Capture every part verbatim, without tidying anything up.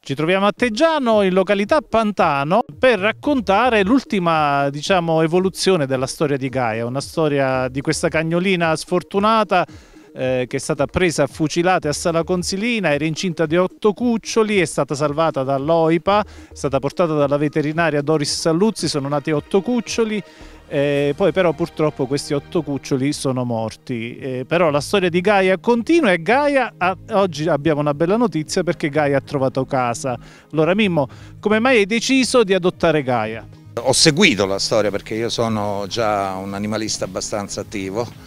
Ci troviamo a Teggiano, in località Pantano, per raccontare l'ultima, diciamo, evoluzione della storia di Gaia, una storia di questa cagnolina sfortunata eh, che è stata presa a fucilate a Sala Consilina, era incinta di otto cuccioli, è stata salvata dall'OIPA, è stata portata dalla veterinaria Doris Salluzzi, sono nati otto cuccioli. Eh, poi però purtroppo questi otto cuccioli sono morti, eh, però la storia di Gaia continua e Gaia ha, oggi abbiamo una bella notizia perché Gaia ha trovato casa. Allora Mimmo, come mai hai deciso di adottare Gaia? Ho seguito la storia perché io sono già un animalista abbastanza attivo,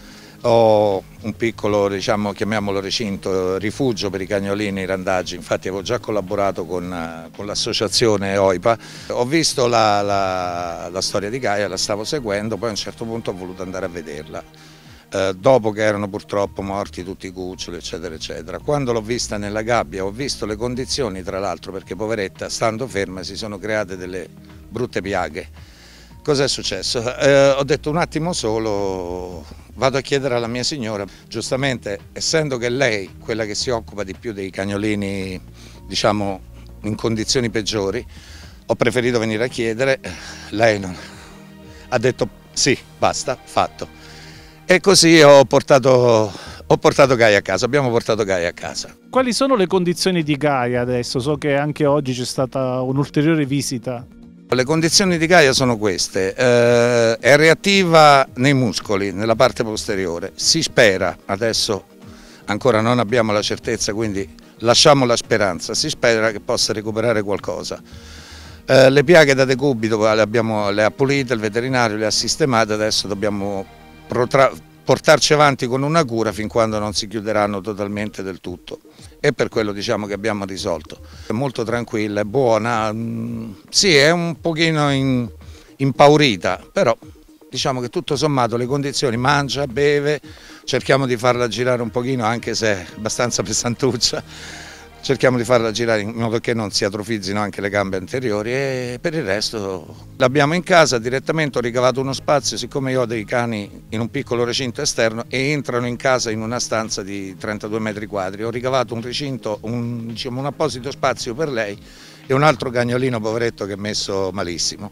ho un piccolo, diciamo, chiamiamolo recinto, rifugio per i cagnolini randaggi, infatti avevo già collaborato con, con l'associazione OIPA, ho visto la, la, la storia di Gaia, la stavo seguendo, poi a un certo punto ho voluto andare a vederla, eh, dopo che erano purtroppo morti tutti i cuccioli eccetera eccetera. Quando l'ho vista nella gabbia ho visto le condizioni, tra l'altro, perché poveretta stando ferma si sono create delle brutte piaghe. Cos'è successo? Eh, ho detto un attimo solo, vado a chiedere alla mia signora, giustamente essendo che lei, quella che si occupa di più dei cagnolini, diciamo, in condizioni peggiori, ho preferito venire a chiedere, lei non, ha detto sì, basta, fatto. E così ho portato, ho portato Gaia a casa, abbiamo portato Gaia a casa. Quali sono le condizioni di Gaia adesso? So che anche oggi c'è stata un'ulteriore visita. Le condizioni di Gaia sono queste, eh, è reattiva nei muscoli, nella parte posteriore, si spera, adesso ancora non abbiamo la certezza, quindi lasciamo la speranza, si spera che possa recuperare qualcosa. Eh, le piaghe da decubito le, abbiamo, le ha pulite, il veterinario le ha sistemate, adesso dobbiamo portarci avanti con una cura fin quando non si chiuderanno totalmente del tutto. E per quello, diciamo, che abbiamo risolto. È molto tranquilla, è buona, sì, è un pochino in, impaurita, però diciamo che tutto sommato le condizioni, mangia, beve, cerchiamo di farla girare un pochino anche se è abbastanza pesantuccia, cerchiamo di farla girare in modo che non si atrofizzino anche le gambe anteriori e per il resto l'abbiamo in casa direttamente, ho ricavato uno spazio, siccome io ho dei cani in un piccolo recinto esterno e entrano in casa in una stanza di trentadue metri quadri, ho ricavato un recinto, un, diciamo, un apposito spazio per lei e un altro cagnolino poveretto che è messo malissimo.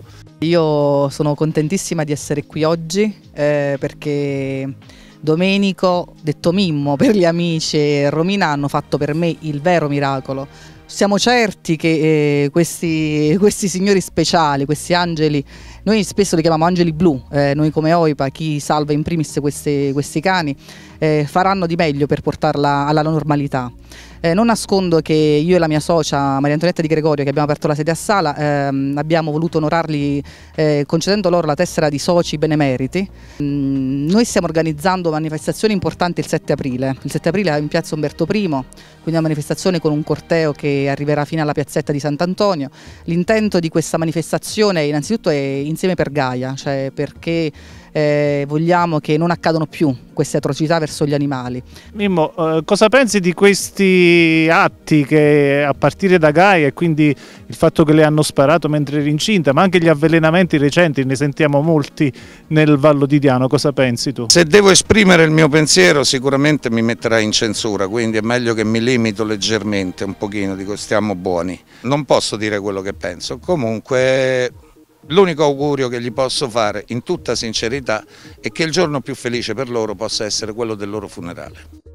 Io sono contentissima di essere qui oggi eh, perché Domenico, detto Mimmo per gli amici, e Romina hanno fatto per me il vero miracolo. Siamo certi che eh, questi, questi signori speciali, questi angeli, noi spesso li chiamiamo angeli blu, eh, noi come OIPA, chi salva in primis questi, questi cani, eh, faranno di meglio per portarla alla normalità. Eh, non nascondo che io e la mia socia Maria Antonietta Di Gregorio, che abbiamo aperto la sede a Sala, ehm, abbiamo voluto onorarli eh, concedendo loro la tessera di soci benemeriti. Mm, noi stiamo organizzando manifestazioni importanti il sette aprile, il sette aprile in piazza Umberto primo, quindi una manifestazione con un corteo che arriverà fino alla piazzetta di Sant'Antonio. L'intento di questa manifestazione innanzitutto è insieme per Gaia, cioè perché Eh, vogliamo che non accadano più queste atrocità verso gli animali. Mimmo, eh, cosa pensi di questi atti che a partire da Gaia e quindi il fatto che le hanno sparato mentre era incinta, ma anche gli avvelenamenti recenti, ne sentiamo molti nel Vallo di Diano, cosa pensi tu? Se devo esprimere il mio pensiero sicuramente mi metterai in censura, quindi è meglio che mi limito leggermente un pochino, dico stiamo buoni. Non posso dire quello che penso, comunque l'unico augurio che gli posso fare in tutta sincerità è che il giorno più felice per loro possa essere quello del loro funerale.